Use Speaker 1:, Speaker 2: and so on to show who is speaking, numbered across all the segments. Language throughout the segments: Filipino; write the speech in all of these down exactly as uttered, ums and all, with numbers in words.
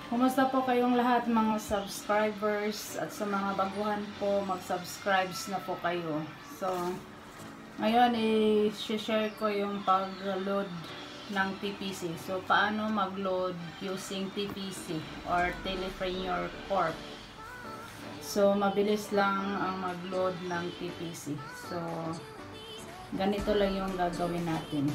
Speaker 1: Kumusta po kayong lahat mga subscribers at sa mga baguhan po, mag-subscribes na po kayo. So, ngayon i-share ko yung pag-load ng T P C. So, paano mag-load using T P C or Telepreneur Corp. So, mabilis lang ang mag-load ng T P C. So, ganito lang yung gagawin natin.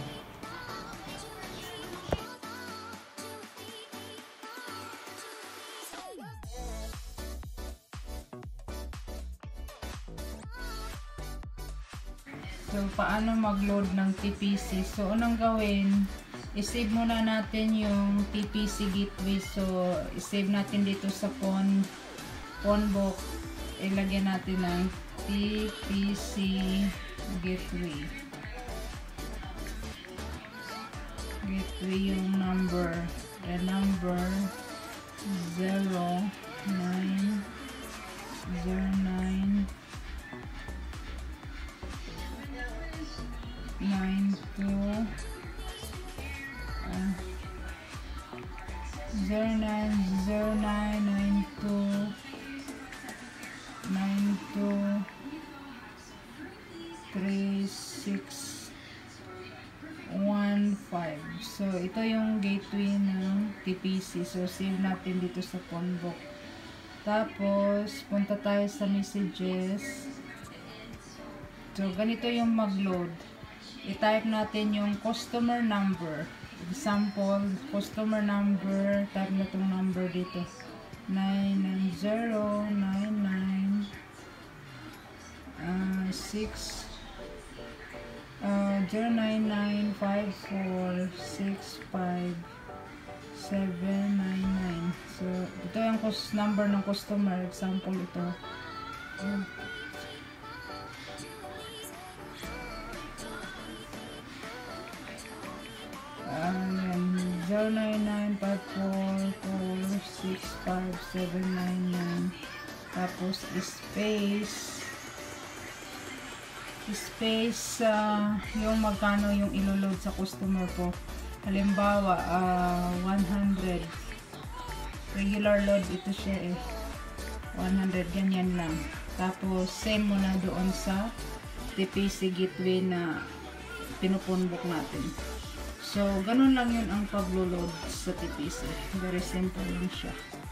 Speaker 1: So, paano mag-load ng T P C? So, unang gawin, i-save muna natin yung T P C gateway. So, i-save natin dito sa phone, phone book. Ilagyan natin ng T P C gateway. Gateway yung number. The number zero nine zero nine nine two uh, zero nine zero nine nine two nine two three six one five. So ito yung gateway ng T P C. So save natin dito sa phone book. Tapos punta tayo sa messages. So ganito yung mag-load. I-type natin yung customer number. Example, customer number. Type na itong number dito. nine nine zero nine nine six zero nine nine five four six five seven nine nine. So, ito yung number ng customer. Example ito. Oh. zero nine nine five four four six five seven nine nine. Tapos space space uh, yung magkano yung iloload sa customer ko. Halimbawa uh, one hundred regular load ito siya eh, one hundred, ganyan lang. Tapos same mo na doon sa T P C gateway na pinupunbok natin. So, ganun lang yun ang pag-load sa T P C. Very simple lang siya.